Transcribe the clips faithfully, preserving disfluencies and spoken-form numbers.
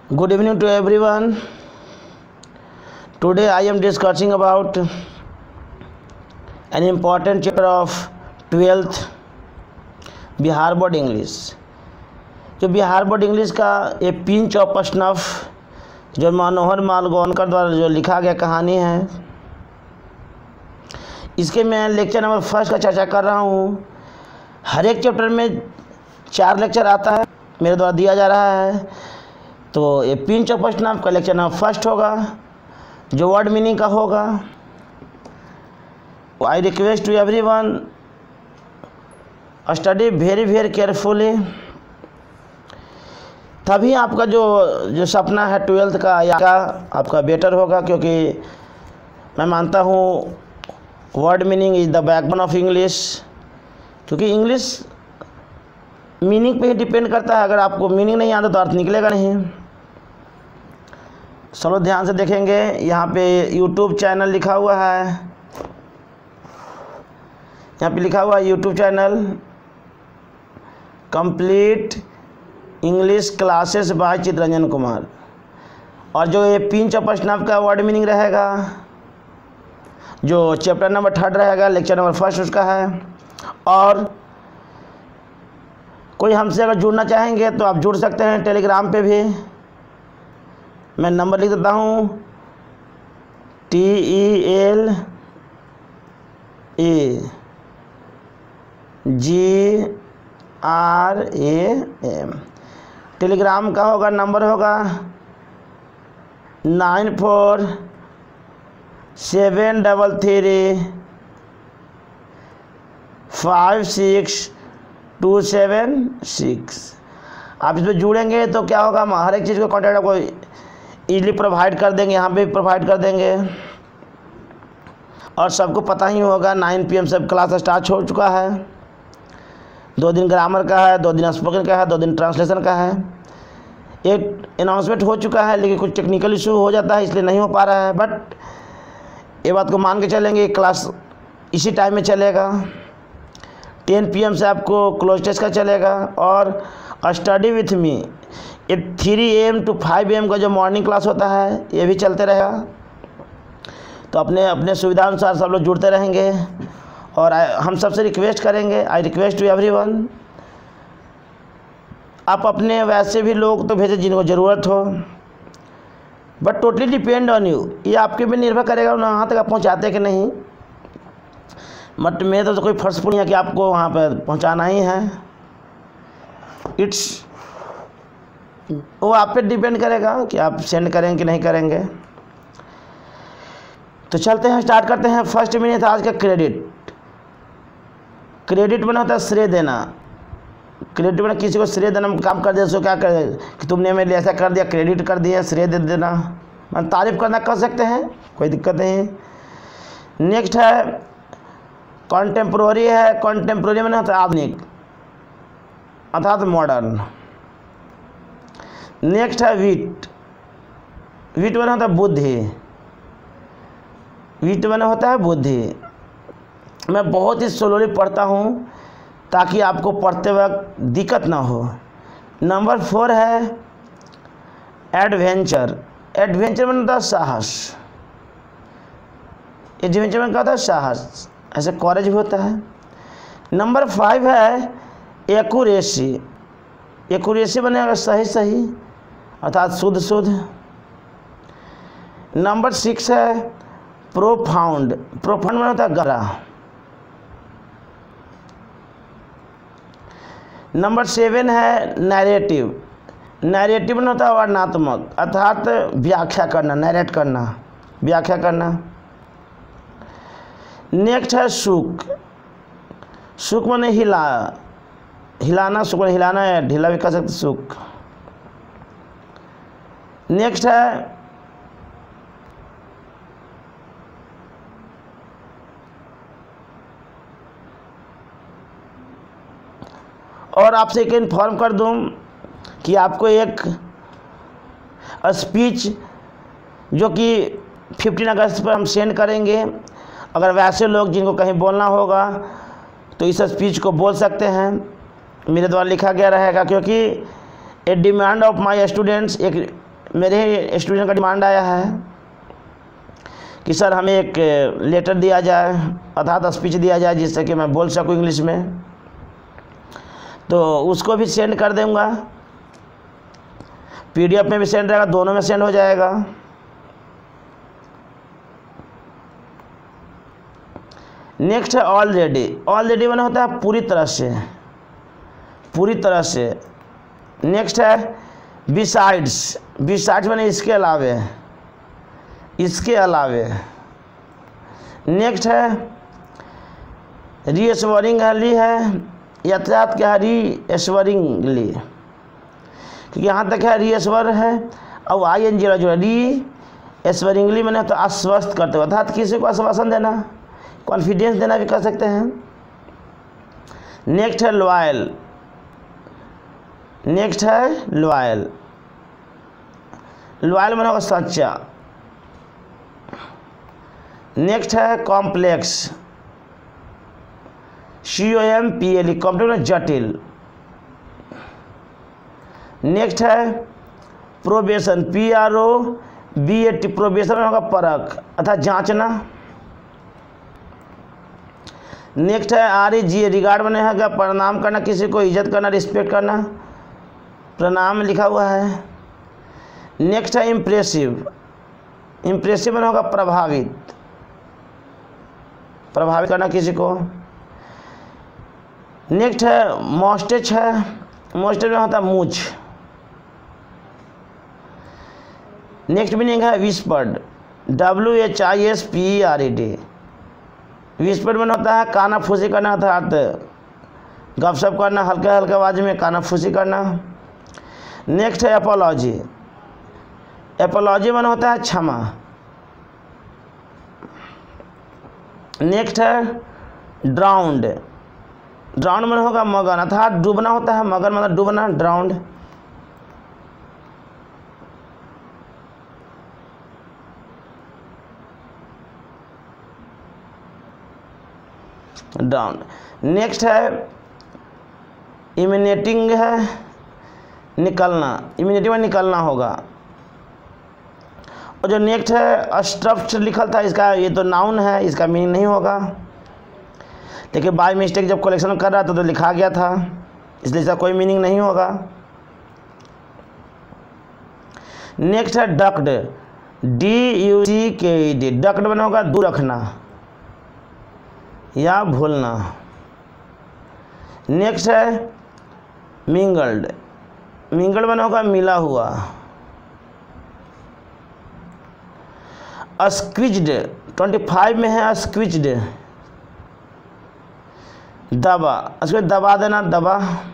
Good evening to everyone. Today I am discussing about an important chapter of twelfth Bihar board English. जो Bihar board English का ये pinch of snuff जो मनोहर मालगोनकर द्वारा जो लिखा गया कहानी है, इसके मैं लेक्चर नंबर फर्स्ट का चर्चा कर रहा हूँ। हर एक चैप्टर में चार लेक्चर आता है, मेरे द्वारा दिया जा रहा है। तो ये पिंच ऑफ स्नफ का लेक्चर नंबर फर्स्ट होगा, जो वर्ड मीनिंग का होगा। I request to everyone study very very carefully, तभी आपका जो जो सपना है ट्वेल्थ का या का आपका बेटर होगा। क्योंकि मैं मानता हूँ word meaning is the backbone of English, क्योंकि इंग्लिश मीनिंग पे ही डिपेंड करता है। अगर आपको मीनिंग नहीं आता तो अर्थ निकलेगा नहीं। चलो ध्यान से देखेंगे। यहाँ पे यूट्यूब चैनल लिखा हुआ है, यहाँ पे लिखा हुआ है YouTube channel complete English classes by Chittaranjan Kumar. और जो ये पिंच ऑफ स्नफ का वर्ड मीनिंग रहेगा, जो चैप्टर नंबर थर्ड रहेगा, लेक्चर नंबर फर्स्ट उसका है। और कोई हमसे अगर जुड़ना चाहेंगे तो आप जुड़ सकते हैं टेलीग्राम पे भी। मैं नंबर लिख देता हूँ, T E L A G R A M. Telegram का होगा, नंबर होगा nine four seven double three five six two seven six. आप इस पर जुड़ेंगे तो क्या होगा, हम हर एक चीज़ को कॉन्टैक्ट आपको ईजिली प्रोवाइड कर देंगे, यहाँ पे भी प्रोवाइड कर देंगे। और सबको पता ही होगा नाइन पी एम से क्लास स्टार्ट हो चुका है। दो दिन ग्रामर का है, दो दिन स्पोकन का है, दो दिन ट्रांसलेशन का है। एक अनाउंसमेंट हो चुका है, लेकिन कुछ टेक्निकल इशू हो जाता है, इसलिए नहीं हो पा रहा है। बट ये बात को मान के चलेंगे, क्लास इसी टाइम में चलेगा। टेन पी एम से आपको क्लोज टेस्ट का चलेगा। और स्टडी विथ मी ये three A M two five A M का जो मॉर्निंग क्लास होता है, ये भी चलते रहेगा। तो अपने अपने सुविधा अनुसार सब लोग जुड़ते रहेंगे। और हम सबसे रिक्वेस्ट करेंगे, आई रिक्वेस्ट टू एवरीवन, आप अपने वैसे भी लोग तो भेजें जिनको ज़रूरत हो, but totally depend on you. ये आपके भी निर्भर करेगा वहाँ तक आप पहुँचाते कि नहीं। बट मैं तो, तो कोई फोर्सफुल नहीं है कि आपको वहाँ पर पहुँचाना ही है। इट्स वो आप पे डिपेंड करेगा कि आप सेंड करेंगे कि नहीं करेंगे। तो चलते हैं, स्टार्ट करते हैं। फर्स्ट मीनिंग था आज का क्रेडिट। क्रेडिट में होता है श्रेय देना। क्रेडिट में किसी को श्रेय देना, काम कर दे उसको क्या कर कि तुमने मेरे लिए ऐसा कर दिया, क्रेडिट कर दिया, श्रेय दे देना, मतलब तारीफ करना कर सकते हैं, कोई दिक्कत नहीं। नेक्स्ट है कॉन्टेम्प्रोरी है। कॉन्टेम्प्रोरी में होता है आधुनिक अर्थात मॉडर्न। नेक्स्ट है विट। विट में होता है बुद्धि। विट में होता है बुद्धि। मैं बहुत ही स्लोली पढ़ता हूँ ताकि आपको पढ़ते वक्त दिक्कत ना हो। नंबर फोर है एडवेंचर। एडवेंचर में होता है साहस। एडवेंचर में क्या होता है, साहस। ऐसे कॉलेज भी होता है। नंबर फाइव है एक्यूरेसी। एक्यूरेसी बनेगा सही सही अर्थात शुद्ध शुद्ध। नंबर सिक्स है प्रोफाउंड। प्रोफाउंड में होता है गहरा। नंबर सेवन है नैरेटिव। नैरेटिव में होता है वर्णनात्मक अर्थात व्याख्या करना, नैरेट करना, व्याख्या करना। नेक्स्ट है सुख। सुख माने हिला, हिलाना, सुख माने हिलाना है, ढीला भी कर सकते सुख। नेक्स्ट है और आपसे एक इन्फॉर्म कर दूं कि आपको एक स्पीच जो कि फिफ्टीन अगस्त पर हम सेंड करेंगे। अगर वैसे लोग जिनको कहीं बोलना होगा तो इस स्पीच को बोल सकते हैं, मेरे द्वारा लिखा गया रहेगा। क्योंकि a demand of my students, एक मेरे स्टूडेंट का डिमांड आया है कि सर हमें एक लेटर दिया जाए अर्थात स्पीच दिया जाए जिससे कि मैं बोल सकूं इंग्लिश में, तो उसको भी सेंड कर दूंगा। पीडीएफ में भी सेंड रहेगा, दोनों में सेंड हो जाएगा। नेक्स्ट है ऑलरेडी। ऑलरेडी मैंने होता है पूरी तरह से, पूरी तरह से। नेक्स्ट है बिसाइड्स। बिसाइड्स मैंने इसके अलावे, इसके अलावे। नेक्स्ट है रीएश्योरिंगली है, यातायात क्या है रीएश्योरिंगली, क्योंकि यहाँ तक है रीएश्योर है और आई एन जी जो है रीएश्योरिंगली मैंने तो आश्वस्त करते हुए, अर्थात किसी को आश्वासन देना, कॉन्फिडेंस देना भी कर सकते हैं। नेक्स्ट है लॉयल। नेक्स्ट है लॉयल। लॉयल मैंने होगा सच्चा। नेक्स्ट है complex. C O M P L E, complex में जटिल। नेक्स्ट है probation. P R O B A T, probation में होगा परख अर्थात जांचना। नेक्स्ट है आर ई जी, रिगार्ड बने है क्या प्रणाम करना, किसी को इज्जत करना, रिस्पेक्ट करना, प्रणाम लिखा हुआ है। नेक्स्ट है इम्प्रेसिव। इम्प्रेसिव में होगा प्रभावित, प्रभावित करना किसी को। नेक्स्ट है मोस्टेच है। मोस्टेच में होता है मूछ। नेक्स्ट मीनिंग है whispered. W H I S P E R E D. Whispered में होता है काना फूसी करना अर्थात गपशप करना, हल्के हल्के आवाज में काना फूसी करना। नेक्स्ट है एपोलॉजी। एपोलॉजी में होता है क्षमा। नेक्स्ट है ड्राउंड। ड्राउंड में होगा मगन अर्थात डूबना होता है, मगन मतलब डूबना, ड्राउंड। ड्राउंड। नेक्स्ट है इमिनेटिंग है, निकलना। इमिनेटिंग में निकलना होगा। और जो नेक्स्ट है स्टफ्ड लिखल था, इसका ये तो नाउन है, इसका मीनिंग नहीं होगा, लेकिन बाय मिस्टेक जब कलेक्शन कर रहा था तो लिखा गया था, इसलिए इसका कोई मीनिंग नहीं होगा। नेक्स्ट है डक्ड। डी यू सी के ई डी। डक्ड बना होगा दूर रखना या भूलना। नेक्स्ट है मिंगल्ड। मिंगल्ड बना होगा मिला हुआ। स्क्विज्ड ट्वेंटी फाइव में है स्क्विज्ड, दबा, उसको दबा देना, दबा।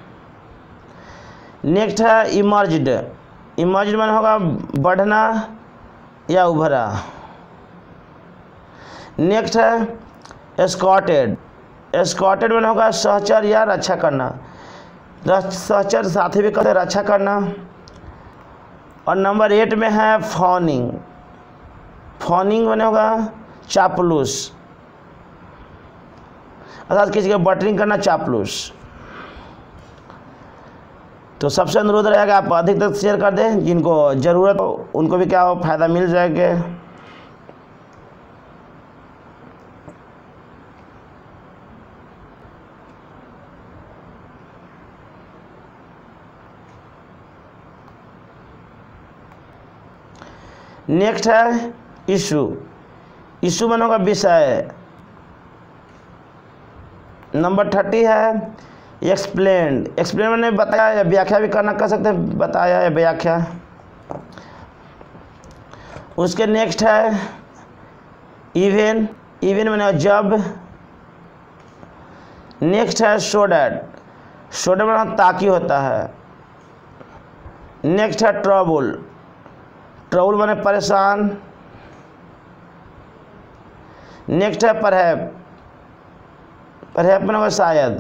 नेक्स्ट है इमर्ज्ड। इमर्ज्ड में होगा बढ़ना या उभरा। नेक्स्ट है एस्कॉर्टेड। एस्कॉर्टेड में होगा सहचर या रक्षा करना, सहचर साथी भी कहते रक्षा करना। और नंबर एट में है फॉनिंग। फॉनिंग बने होगा चापलूस अर्थात किसी का बटरिंग करना, चापलूस। तो सबसे अनुरोध रहेगा आप अधिक तक शेयर कर दें, जिनको ज़रूरत हो उनको भी क्या हो फायदा मिल जाएगा। नेक्स्ट है इशू। इशू बना होगा विषय। नंबर थर्टी है एक्सप्लेन। एक्सप्लेन मैंने बताया या व्याख्या भी करना कर सकते हैं, बताया या व्याख्या। उसके नेक्स्ट है इवेन। इवेन मैंने जब। नेक्स्ट है सो डैट। सो डैट मैंने ताकि होता है। नेक्स्ट है ट्रबल। ट्रबल मैंने परेशान। नेक्स्ट है परहैप। परहैप मैंने होगा शायद।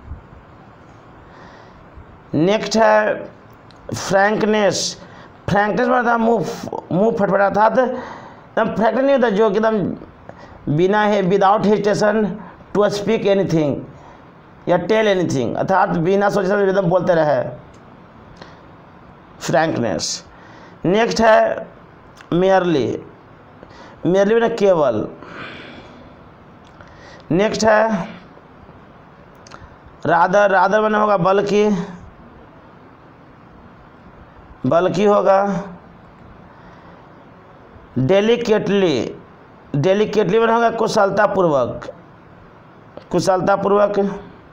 नेक्स्ट है फ्रैंकनेस। फ्रैंकनेस मतलब मुंह मुंह फटफटा था, एकदम फ्रैंक नहीं होता जो एकदम बिना है without hesitation to speak anything या टेल एनीथिंग, अर्थात बिना सोचे समझे एकदम बोलते रहे, फ्रैंकनेस। नेक्स्ट है मेयरली, मेयरली मैंने केवल। नेक्स्ट है रादर, रादर मैंने होगा बल्कि, बल्कि होगा। डेलिकेटली, डेलिकेटली मैंने होगा कुशलतापूर्वक, कुशलतापूर्वक।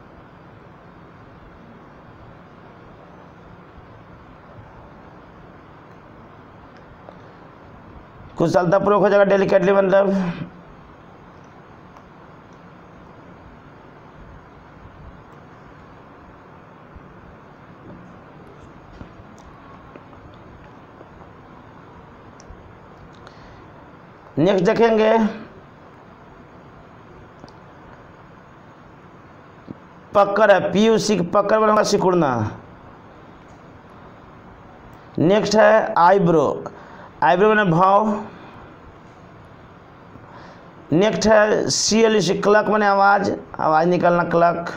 कुशलतापूर्वक हो जाएगा डेलिकेटली मतलब। नेक्स्ट देखेंगे पकड़ है, पी यू सी पकड़ बनेगा सिकुड़ना। नेक्स्ट है आईब्रो, आईब्रो मैंने भाव। नेक्स्ट है सी एल सी क्लक मैंने आवाज़, आवाज़ निकलना क्लक।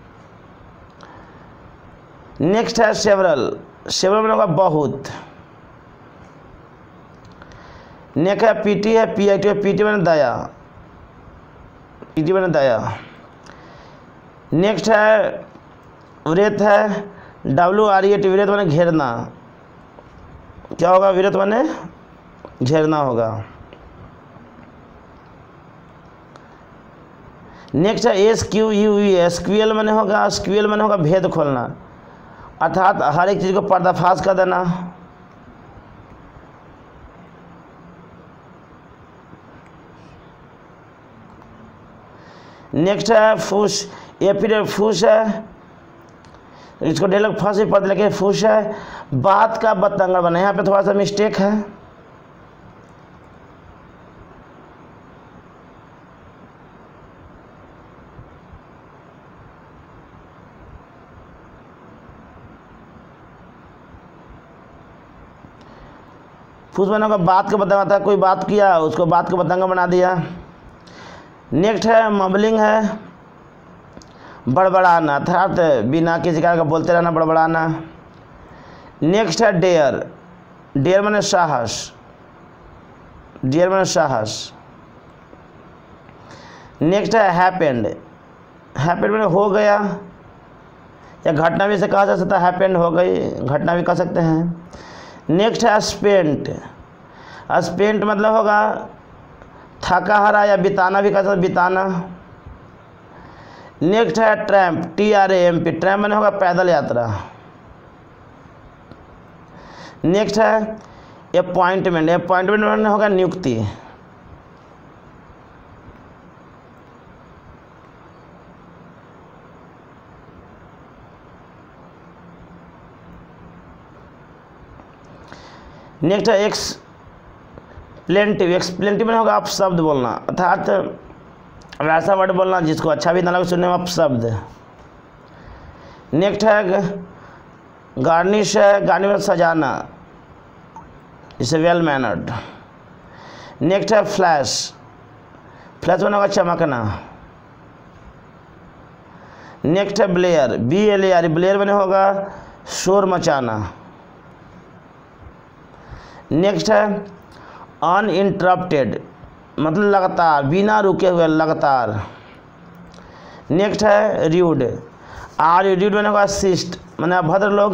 नेक्स्ट है सेवरल, सेवरल मैंने होगा बहुत। नेक्स्ट है पीटी है, पी आई टी है, पीटी मैंने दया, पीटी मैंने दया। नेक्स्ट है व्रत है, डब्ल्यू आर ई टी, व्रत मैंने घेरना। क्या होगा? व्रत मैंने घेरना होगा। नेक्स्ट है S Q U V, SQL मैंने होगा, एसक्यूएल मैंने होगा भेद खोलना, अर्थात हर एक चीज़ को पर्दाफाश कर देना। नेक्स्ट है फूस, ये फिर फूस है, इसको डायलॉग फंस ही पता लगे फूस है, बात का बतंगड़ बना, यहाँ पे थोड़ा सा मिस्टेक है। फूस बना होगा बात का बतंगा था, कोई बात किया उसको बात का बतंगा बना दिया। नेक्स्ट है मबलिंग है, बड़बड़ाना, अर्थात बिना किसी कारण का बोलते रहना, बड़बड़ाना। नेक्स्ट है डेयर, डेयर मैंने साहस, डेयर मैंने साहस। नेक्स्ट है हैपेंड, हैपेंड मैंने हो गया, या घटना भी से कहा जा सकता है, हैपेंड हो गई, घटना भी कह सकते हैं। नेक्स्ट है स्पेंट, स्पेंट मतलब होगा थका हारा या बिताना भी कह सकते, बिताना। नेक्स्ट है tramp, T R A M P, tramp मैंने होगा पैदल यात्रा। नेक्स्ट है अपॉइंटमेंट, अपॉइंटमेंट मैंने होगा नियुक्ति। नेक्स्ट है एक्स प्लेंटिव, एक्सप्लेंटिव में होगा आप शब्द बोलना, अर्थात वैसा वर्ड बोलना जिसको अच्छा भी ना लगे सुनने में आप शब्द। नेक्स्ट है गार्निश है, गार्निश में सजाना, इसे वेल मैनर्ड। नेक्स्ट है फ्लैश, फ्लैश में होगा चमकना। नेक्स्ट है blare, B L A R, blare में होगा शोर मचाना। नेक्स्ट है अनइंटरप्टेड, मतलब लगातार, बिना रुके हुए, लगातार। नेक्स्ट है र्यूड, आर र्यूड मैंने होगा शिष्ट, मैंने अभद्र लोग।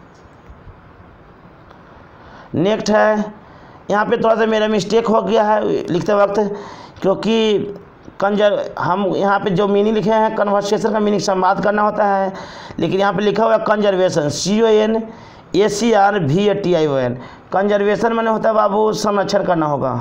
नेक्स्ट है, यहाँ पे थोड़ा सा मेरा मिस्टेक हो गया है लिखते वक्त, क्योंकि कंजर हम यहाँ पे जो मीनिंग लिखे हैं कन्वर्सेशन का मीनिंग संवाद करना होता है, लेकिन यहाँ पे लिखा हुआ है conservation, C O N A C R V A T I O N. Conservation मैंने होता है बाबू संरक्षण करना होगा।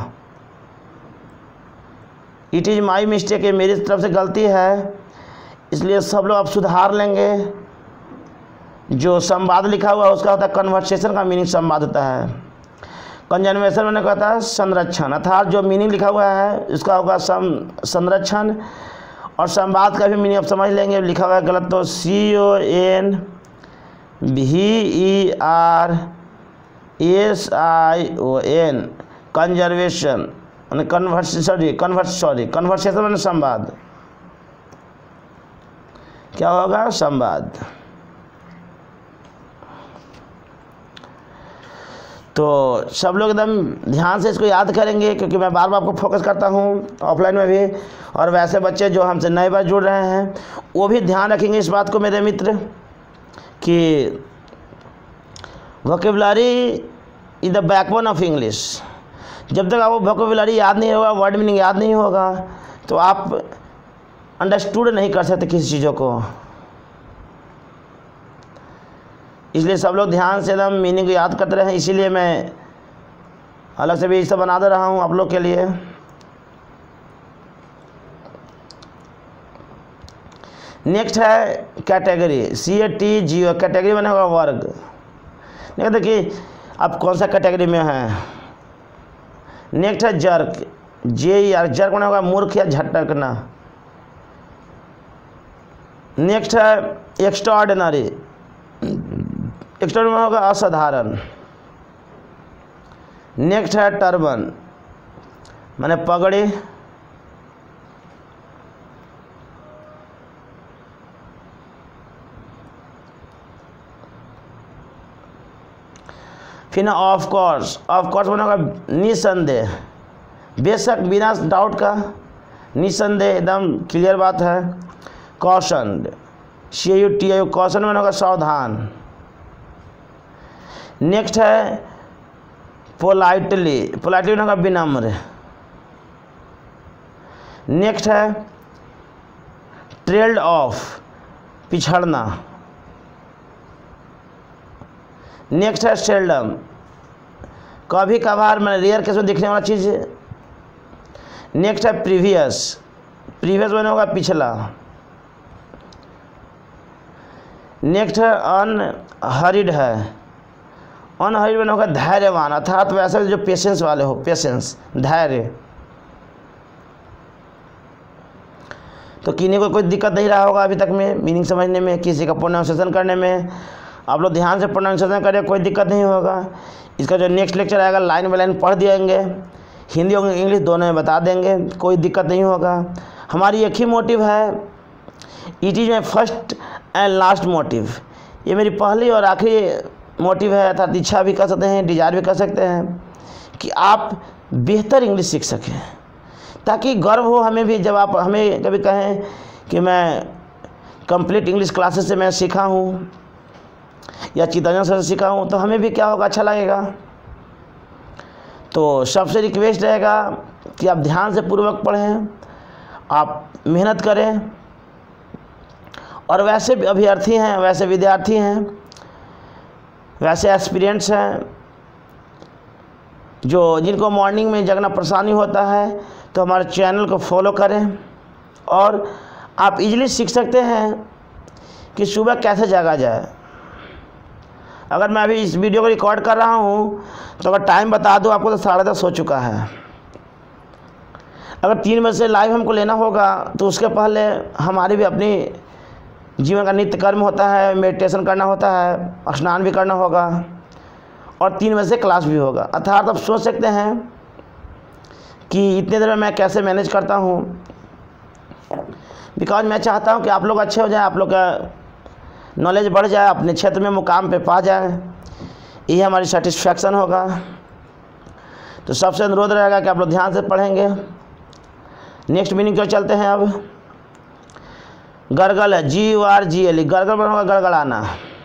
इट इज़ माई मिस्टेक, ये मेरी तरफ से गलती है, इसलिए सब लोग अब सुधार लेंगे। जो संवाद लिखा हुआ है उसका होता है कन्वर्सेशन का मीनिंग संवाद होता है। कंजर्वेशन मैंने कहता है संरक्षण, अर्थात जो मीनिंग लिखा हुआ है उसका होगा सम संरक्षण, और संवाद का भी मीनिंग आप समझ लेंगे। लिखा हुआ है गलत तो सी O N V E R S I O N, conservation मैंने converse sorry converse sorry conversation मैंने संवाद, क्या होगा संवाद। तो सब लोग एकदम ध्यान से इसको याद करेंगे, क्योंकि मैं बार बार आपको फोकस करता हूँ ऑफलाइन में भी, और वैसे बच्चे जो हमसे नए बार जुड़ रहे हैं वो भी ध्यान रखेंगे इस बात को मेरे मित्र, कि vocabulary is the backbone of English. जब तक आपको वोकेबुलरी याद नहीं होगा, वर्ड मीनिंग याद नहीं होगा, तो आप अंडरस्टूड नहीं कर सकते किसी चीज़ों को। इसलिए सब लोग ध्यान से एकदम मीनिंग को याद करते रहे, इसीलिए मैं अलग से भी इसे बना दे रहा हूँ आप लोग के लिए। नेक्स्ट है category, C A T G O, category बने होगा वर्ग। नहीं देखिए आप कौन सा कैटेगरी में हैं। नेक्स्ट है jerk, J E R, jerk बने होगा मूर्ख या झटकना। नेक्स्ट है एक्स्ट्राऑर्डिनरी, एक्स्ट्राऑर्डिनरी में होगा असाधारण। नेक्स्ट है टर्बन, माने पगड़ी। फिर ना ऑफ कोर्स, ऑफ कोर्स बना होगा निसंदेह, बेशक, बिना डाउट का, निसंदेह, एकदम क्लियर बात है। Caution, C U T I, caution बना होगा सावधान। नेक्स्ट है पोलाइटली, पोलाइटली बना होगा विनम्र। नेक्स्ट है ट्रेल्ड ऑफ, पिछड़ना। नेक्स्ट है सेल्डम, कभी कभार, मैंने रेयर केस में दिखने वाला चीज़। नेक्स्ट है प्रीवियस, प्रीवियस बना होगा पिछला। नेक्स्ट है अनहरिड, है अनहरिड बना होगा धैर्यवान, अर्थात वैसे जो पेशेंस वाले हो, पेशेंस, धैर्य। तो किन्हीं को कोई दिक्कत नहीं रहा होगा अभी तक में मीनिंग समझने में, किसी का प्रोनाउंसिएशन करने में। आप लोग ध्यान से प्रोनाउंसिएशन करें, कोई दिक्कत नहीं होगा। इसका जो नेक्स्ट लेक्चर आएगा लाइन बाय लाइन पढ़ दिएंगे, हिंदी और इंग्लिश दोनों में बता देंगे, कोई दिक्कत नहीं होगा। हमारी एक ही मोटिव है, it is my first and last motive, ये मेरी पहली और आखिरी मोटिव है, अर्थात इच्छा भी कर सकते हैं, डिज़ायर भी कर सकते हैं, कि आप बेहतर इंग्लिश सीख सकें, ताकि गर्व हो हमें भी। जब आप हमें कभी कहें कि मैं कंप्लीट इंग्लिश क्लासेस से मैं सीखा हूँ या चितरंजन सर से सीखा हूँ, तो हमें भी क्या होगा, अच्छा लगेगा। तो सबसे रिक्वेस्ट रहेगा कि आप ध्यान से पूर्वक पढ़ें, आप मेहनत करें, और वैसे अभ्यर्थी हैं, वैसे विद्यार्थी हैं, वैसे एस्पिरेंट्स हैं जो जिनको मॉर्निंग में जगना परेशानी होता है, तो हमारे चैनल को फॉलो करें, और आप इजीली सीख सकते हैं कि सुबह कैसे जागा जाए। अगर मैं अभी इस वीडियो को रिकॉर्ड कर रहा हूँ तो अगर टाइम बता दूँ आपको, तो साढ़े दस हो चुका है। अगर तीन बजे से लाइव हमको लेना होगा, तो उसके पहले हमारी भी अपनी जीवन का नित्य कर्म होता है, मेडिटेशन करना होता है, स्नान भी करना होगा, और तीन बजे से क्लास भी होगा। अर्थात आप सोच सकते हैं कि इतने देर में मैं कैसे मैनेज करता हूँ, बिकॉज मैं चाहता हूँ कि आप लोग अच्छे हो जाएं, आप लोग का नॉलेज बढ़ जाए, अपने क्षेत्र में मुकाम पे पा जाए, यही हमारी सेटिस्फैक्शन होगा। तो सबसे अनुरोध रहेगा कि आप लोग ध्यान से पढ़ेंगे। नेक्स्ट मीनिंग क्यों चलते हैं अब। गरगल है, G U R G L, gargle बना होगा गड़गड़ाना।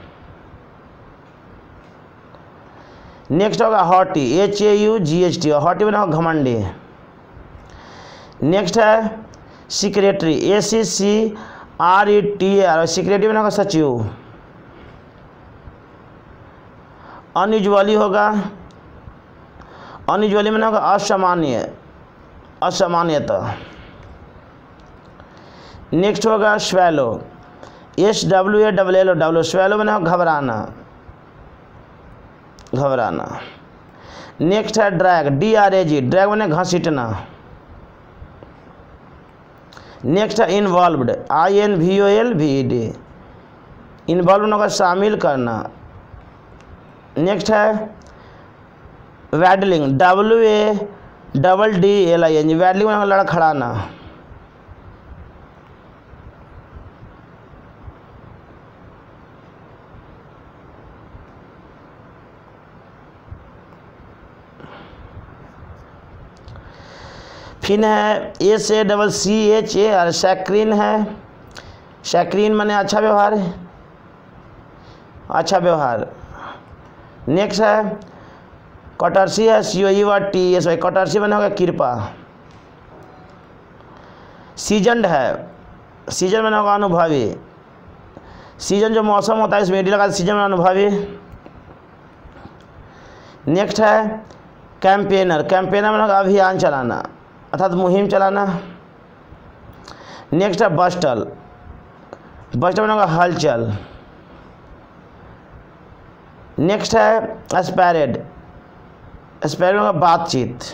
नेक्स्ट होगा haughty, H A U G H T, haughty बना होगा घमंडी। नेक्स्ट है secretary, A C C R E T R, secretary बना होगा सचिव। अनयूजुअली होगा, अनयूजुअली बना होगा असामान्य, असामान्यता। नेक्स्ट होगा swallow, S W A W L O W, swallow बना होगा घबराना, घबराना। नेक्स्ट है drag, D R A G, drag बने घसीटना। नेक्स्ट है involved, I N V O L V E D, involve होगा शामिल करना। नेक्स्ट है waddling, W A double D L I N G, waddling होगा लड़खड़ाना। फिन है ए से डबल सी एच ए और सैक्रीन है, सैक्रीन माने अच्छा व्यवहार, अच्छा व्यवहार। नेक्स्ट है कटर्सी है, सी ओ ई वा टी एस वाई, कटर्सी माने होगा कृपा। सीजनड है, सीजन माने होगा अनुभवी, सीजन जो मौसम होता है इसमें डी लगा, सीजन में अनुभवी। नेक्स्ट है कैंपेनर, कैंपेनर में होगा अभियान चलाना अर्थात मुहिम चलाना। नेक्स्ट है बस्टल, बस्टल में होगा हलचल। नेक्स्ट है स्पैरेड, स्पैरेड में होगा बातचीत।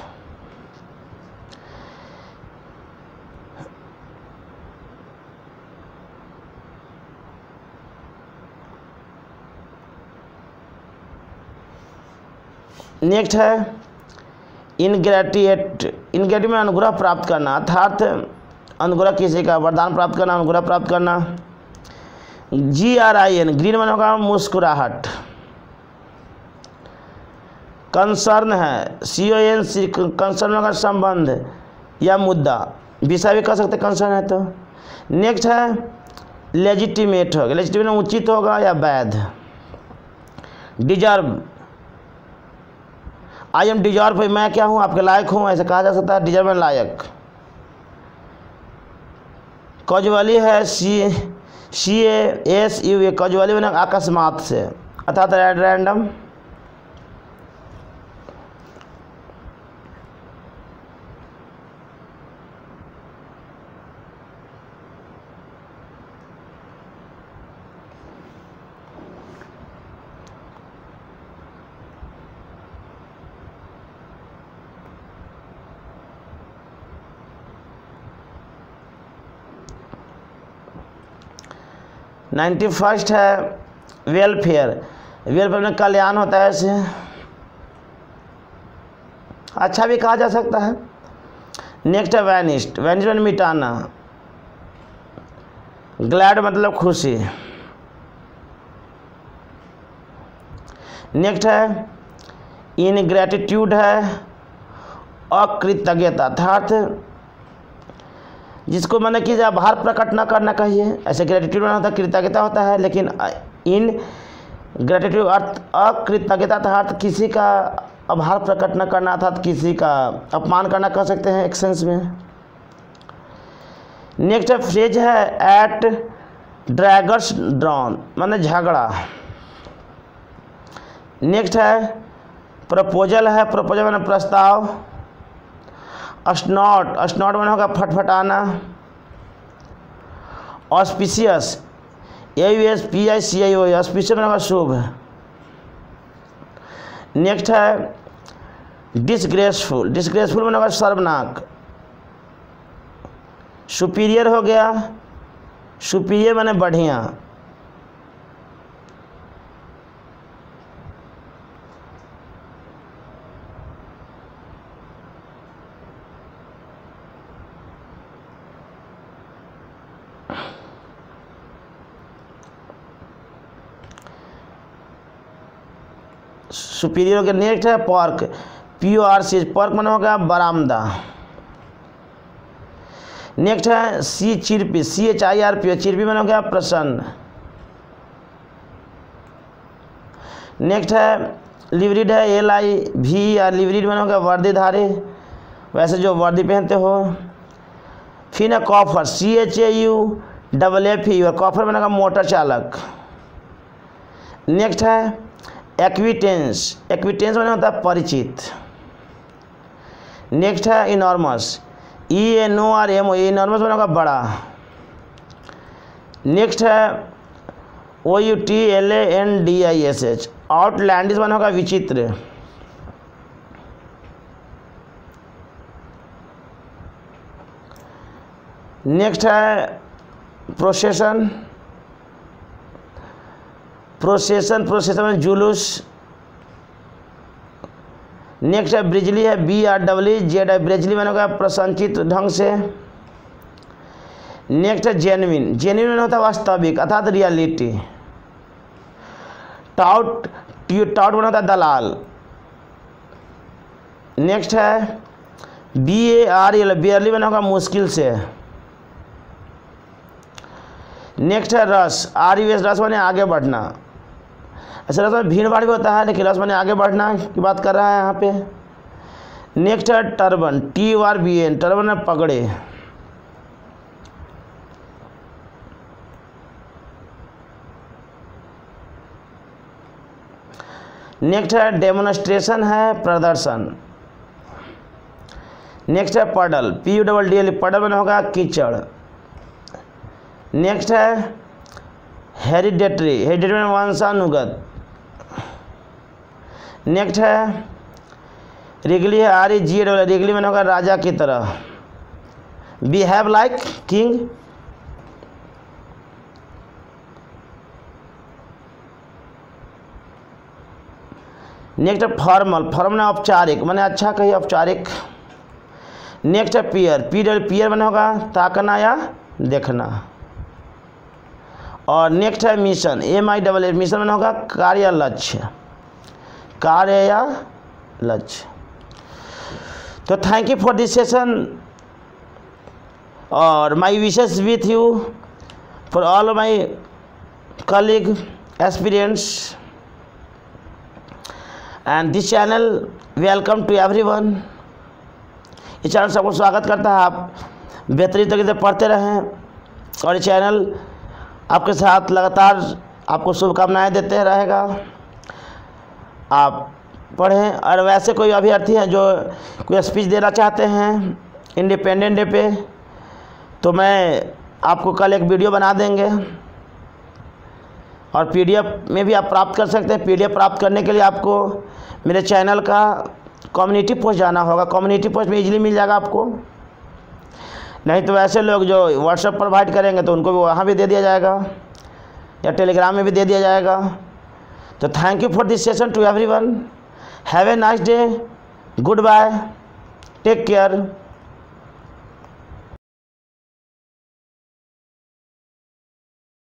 नेक्स्ट है इनग्रेटिएट, इनग्रेटिएट में अनुग्रह प्राप्त करना अर्थात अनुग्रह किसी का, वरदान प्राप्त करना, अनुग्रह प्राप्त करना। G R I N, grin में होगा मुस्कुराहट। कंसर्न है, सी ओ एन सी, कंसर्न होगा संबंध या मुद्दा, विषय भी कह सकते कंसर्न है तो। नेक्स्ट है लेजिटिमेट होगा, लेजिटिमेट उचित होगा या वैध। डिजर्व, आई एम डिजर्व, भाई मैं क्या हूँ, आपके लायक हूँ, ऐसे कहा जा सकता है, डिजर्व में लायक। कॉजुअली है सी सी ए एस यू ए, कॉजुअली बना अकस्मात से अर्थात रैंडम। नाइन्टी फर्स्ट है वेलफेयर, वेलफेयर में कल्याण होता है, ऐसे अच्छा भी कहा जा सकता है। नेक्स्ट है वैनिस्ट, वैनिस्ट में मिटाना। ग्लैड मतलब खुशी। नेक्स्ट है इनग्रेटिट्यूड है अकृतज्ञता अर्थात जिसको मैंने कि आभार प्रकट न करना कहिए, ऐसे ग्रेटिट्यूड में होता है कृतज्ञता होता है, लेकिन इन ग्रेटिट्यूड अर्थ अकृतज्ञता अर्थात किसी का आभार प्रकट न करना अर्थात किसी का अपमान करना कह सकते हैं एक सेंस में। नेक्स्ट है फ्रेज है एट ड्रैगर्स ड्रॉन माने झगड़ा। नेक्स्ट है प्रपोजल है, प्रपोजल माने प्रस्ताव। अस्नॉट, अस्नॉट माने होगा फटफटाना। Auspicious, A U S P I C I O, auspicious माने होगा शुभ। नेक्स्ट है डिसग्रेसफुल, डिसग्रेसफुल माने होगा शर्मनाक। सुपीरियर हो गया, सुपीरियर माने बढ़िया। सुपीरियर हो गया। नेक्स्ट है porch, P O R C, porch माने होगा बरामदा। नेक्स्ट है सी chirpy, C H I R P, chirpy माने होगा प्रसन्न। नेक्स्ट है लिवरीड है, एल आई भी आर, लिवरीड माने होगा वर्दीधारी, वैसे जो वर्दी पहनते हो। फिर है chauffeur, C H A U double F E, और कॉफर माने होगा मोटर चालक। नेक्स्ट है एक्विटेंस, एक्विटेंस माने होता है परिचित। नेक्स्ट है enormous, E N O R M O, enormous माने होगा बड़ा। नेक्स्ट है O U T L A N D I S H, outlandish माने होगा विचित्र। नेक्स्ट है प्रोसेशन, प्रोसेशन प्रोसेशन में जुलूस। नेक्स्ट है ब्रिजली है, बी आर डब्ल्यू जेड है, ब्रिजली मैंने कहा प्रसन्नचित ढंग से। नेक्स्ट है जेन्युइन, जेन्युइन होता है वास्तविक अर्थात रियलिटी। टाउट, टाउट बना होता है दलाल। नेक्स्ट है B A R L barely बना होगा मुश्किल से। नेक्स्ट है रस, आर यू एस, रस माने आगे बढ़ना। ऐसा रस में भीड़ भाड़ भी होता है, लेकिन रस माने आगे बढ़ना की बात कर रहा है यहाँ पे। नेक्स्ट है turban, T U R B N, turban है पगड़े। नेक्स्ट है डेमोन्स्ट्रेशन, है प्रदर्शन। नेक्स्ट है puddle, P U double D L, puddle में होगा कीचड़। नेक्स्ट है हेरिडेटरी, हेरिडेटरी में वंशानुगत। नेक्स्ट है रिगली, है R E G double, regally में होगा राजा की तरह। Behave like king. नेक्स्ट है फॉर्मल, फॉर्मल औपचारिक, मैंने अच्छा कही औपचारिक। नेक्स्ट है पियर, पी डबल पियर बना होगा ताकना या देखना। और नेक्स्ट है mission, M I double A, mission बना होगा कार्य या लक्ष्य, कार्य या लक्ष्य। तो thank you for this session और my wishes with you for all my colleague experience and this channel welcome to everyone. इस चैनल सबको स्वागत करता है, आप बेहतरीन तरीके से पढ़ते रहें और ये चैनल आपके साथ लगातार आपको शुभकामनाएं देते रहेगा। आप पढ़ें। और वैसे कोई अभ्यर्थी हैं जो कोई स्पीच देना चाहते हैं इंडिपेंडेंट डे पे, तो मैं आपको कल एक वीडियो बना देंगे और पीडीएफ में भी आप प्राप्त कर सकते हैं। पीडीएफ प्राप्त करने के लिए आपको मेरे चैनल का कम्युनिटी पोस्ट जाना होगा। कम्युनिटी पोस्ट में इजीली मिल जाएगा आपको, नहीं तो वैसे लोग जो व्हाट्सएप प्रोवाइड करेंगे तो उनको भी वहाँ भी दे दिया जाएगा या टेलीग्राम में भी दे दिया जाएगा। तो thank you for this session to everyone. Have a nice day, good bye, take care.